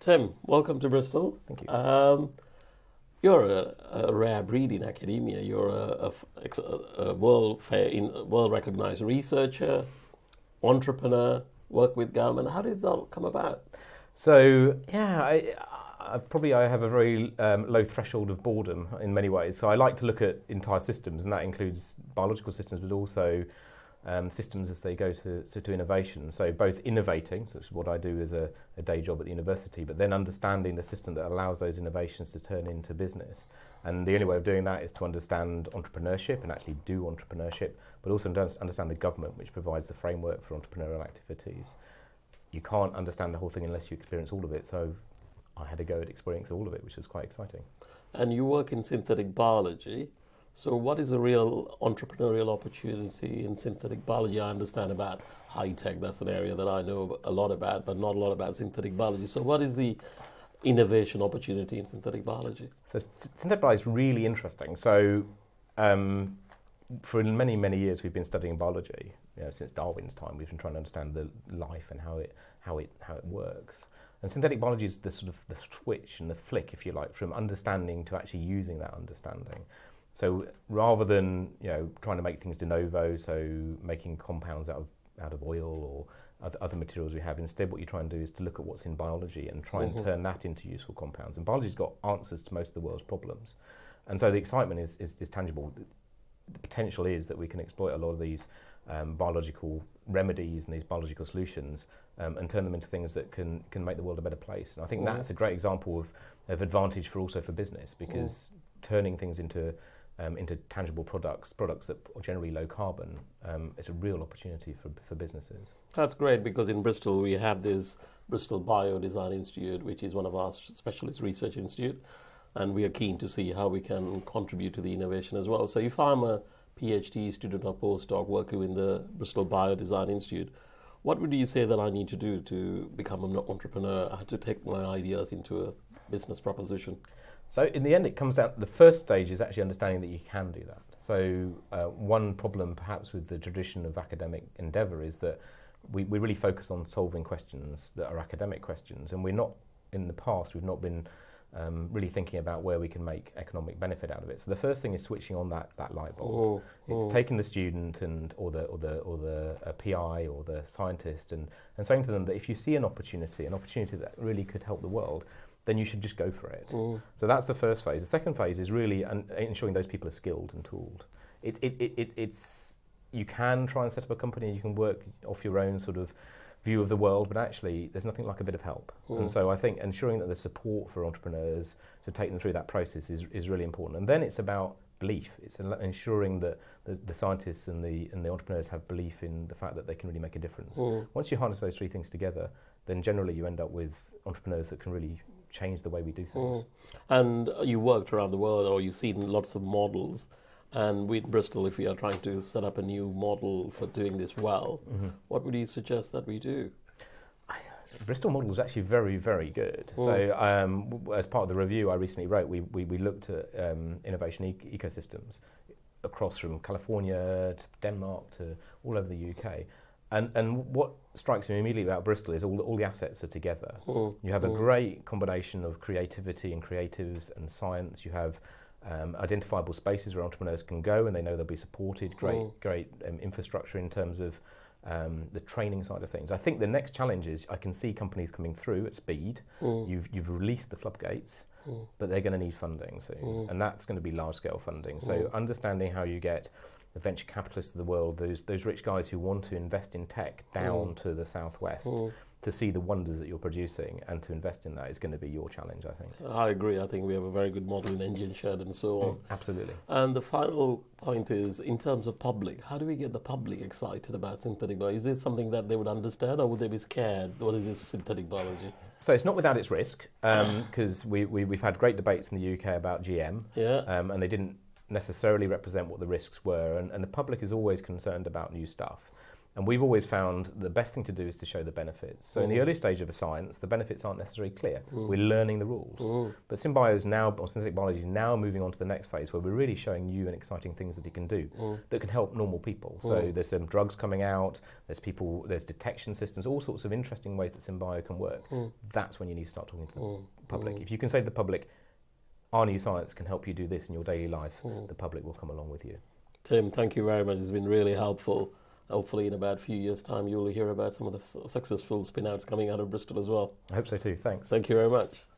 Tim, welcome to Bristol. Thank you. You're a rare breed in academia. You're a world-recognized researcher, entrepreneur, work with government. How did that come about? So, yeah, I have a very low threshold of boredom in many ways. So I like to look at entire systems, and that includes biological systems, but also systems as they go to innovation. So both innovating, so it's what I do as a day job at the university, but then understanding the system that allows those innovations to turn into business. And the only way of doing that is to understand entrepreneurship and actually do entrepreneurship, but also understand the government, which provides the framework for entrepreneurial activities. You can't understand the whole thing unless you experience all of it. So I had to go and experience all of it, which was quite exciting. And you work in synthetic biology. So what is a real entrepreneurial opportunity in synthetic biology? I understand about high-tech. That's an area that I know a lot about, but not a lot about synthetic biology. So what is the innovation opportunity in synthetic biology? So synthetic biology is really interesting. So for many, many years we've been studying biology. Since Darwin's time, we've been trying to understand the life and how it works. And synthetic biology is the sort of the switch and the flick, if you like, from understanding to actually using that understanding. So rather than trying to make things de novo, so making compounds out of oil or other materials we have, instead what you try and do is to look at what's in biology and try and turn that into useful compounds. And biology's got answers to most of the world's problems. And so the excitement is tangible. The potential is that we can exploit a lot of these biological remedies and these biological solutions and turn them into things that can make the world a better place. And I think that's a great example of advantage for business, because turning things into tangible products that are generally low carbon, is a real opportunity for businesses. That's great, because in Bristol we have this Bristol BioDesign Institute, which is one of our specialist research institute, and we are keen to see how we can contribute to the innovation as well. So if I'm a PhD student or postdoc working in the Bristol BioDesign Institute, what would you say that I need to do to become an entrepreneur, to take my ideas into a business proposition? So in the end, it comes down, the first stage is actually understanding that you can do that. So one problem perhaps with the tradition of academic endeavour is that we really focus on solving questions that are academic questions, and we've not been really thinking about where we can make economic benefit out of it. So the first thing is switching on that light bulb. It's taking the student or the PI or the scientist and saying to them that if you see an opportunity that really could help the world, then you should just go for it. So that's the first phase. The second phase is really ensuring those people are skilled and tooled. You can try and set up a company, you can work off your own sort of view of the world, but actually there's nothing like a bit of help. And so I think ensuring that there's support for entrepreneurs to take them through that process is really important. And then it's about belief. It's ensuring that the scientists and the entrepreneurs have belief in the fact that they can really make a difference. Once you harness those three things together, then generally you end up with entrepreneurs that can really change the way we do things. And you worked around the world, or you've seen lots of models. And with Bristol, if we are trying to set up a new model for doing this well, what would you suggest that we do? The Bristol model is actually very, very good. So as part of the review I recently wrote, we looked at innovation ecosystems across from California to Denmark to all over the UK. And what strikes me immediately about Bristol is all the assets are together. You have a great combination of creativity and creatives and science. You have identifiable spaces where entrepreneurs can go and they know they'll be supported, great infrastructure in terms of the training side of things. I think the next challenge is I can see companies coming through at speed. You've released the floodgates, but they're going to need funding soon, and that's going to be large-scale funding. So understanding how you get the venture capitalists of the world, those rich guys who want to invest in tech down to the southwest, to see the wonders that you're producing and to invest in that is going to be your challenge, I think. I agree. I think we have a very good model in Engine Shed and so on. Absolutely. And the final point is, in terms of public, how do we get the public excited about synthetic biology? Is this something that they would understand, or would they be scared? What is this synthetic biology? So it's not without its risk, because we've had great debates in the UK about GM, and they didn't necessarily represent what the risks were, and the public is always concerned about new stuff. And we've always found the best thing to do is to show the benefits. So in the early stage of a science, the benefits aren't necessarily clear. We're learning the rules. But SynBio is now, or synthetic biology is now moving on to the next phase where we're really showing new and exciting things that it can do that can help normal people. So there's some drugs coming out, there's detection systems, all sorts of interesting ways that SynBio can work. That's when you need to start talking to the public. If you can say to the public, our new science can help you do this in your daily life, the public will come along with you. Tim, thank you very much. It's been really helpful. Hopefully in about a few years' time you'll hear about some of the successful spin-outs coming out of Bristol as well. I hope so too. Thanks. Thank you very much.